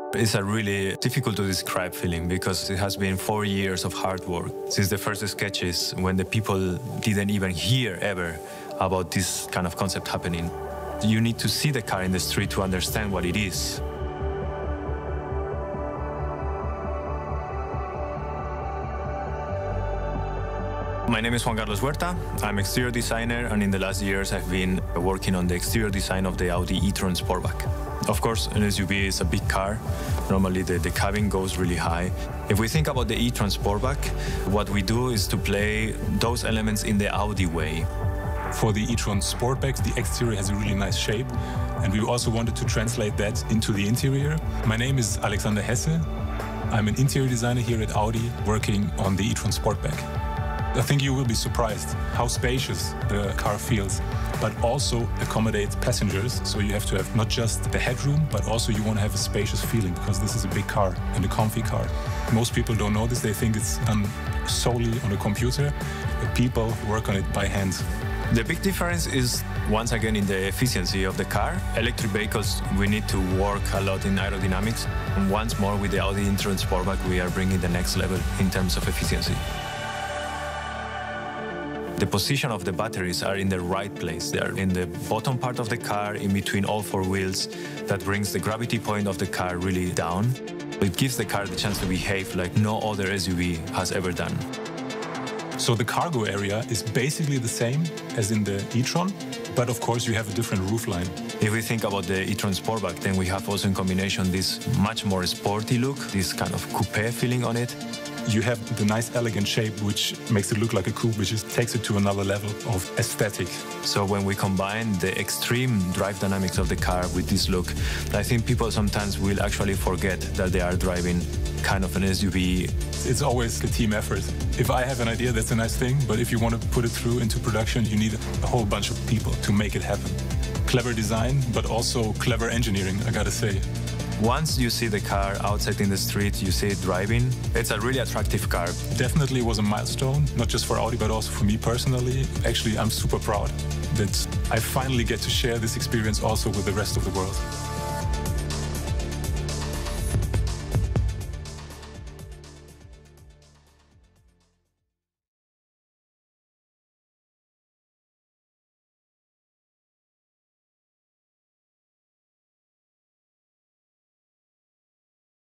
It's a really difficult to describe feeling because it has been 4 years of hard work since the first sketches when the people didn't even hear ever about this kind of concept happening. You need to see the car in the street to understand what it is. My name is Juan Carlos Huerta. I'm exterior designer, and in the last years I've been working on the exterior design of the Audi e-tron Sportback. Of course, an SUV is a big car. Normally the cabin goes really high. If we think about the e-tron Sportback, what we do is to play those elements in the Audi way. For the e-tron Sportback, the exterior has a really nice shape, and we also wanted to translate that into the interior. My name is Alexander Hesse. I'm an interior designer here at Audi working on the e-tron Sportback. I think you will be surprised how spacious the car feels, but also accommodates passengers. So you have to have not just the headroom, but also you want to have a spacious feeling because this is a big car and a comfy car. Most people don't know this. They think it's done solely on a computer, but people work on it by hand. The big difference is, once again, in the efficiency of the car. Electric vehicles, we need to work a lot in aerodynamics. And once more, with the Audi e-tron Sportback, we are bringing the next level in terms of efficiency. The position of the batteries are in the right place. They are in the bottom part of the car, in between all four wheels. That brings the gravity point of the car really down. It gives the car the chance to behave like no other SUV has ever done. So the cargo area is basically the same as in the e-tron, but of course you have a different roofline. If we think about the e-tron Sportback, then we have also in combination this much more sporty look, this kind of coupe feeling on it. You have the nice elegant shape which makes it look like a coupe, which just takes it to another level of aesthetic. So when we combine the extreme drive dynamics of the car with this look, I think people sometimes will actually forget that they are driving kind of an SUV. It's always a team effort. If I have an idea, that's a nice thing, but if you want to put it through into production, you need a whole bunch of people to make it happen. Clever design, but also clever engineering, I gotta say. Once you see the car outside in the street, you see it driving, it's a really attractive car. Definitely was a milestone, not just for Audi, but also for me personally. Actually, I'm super proud that I finally get to share this experience also with the rest of the world.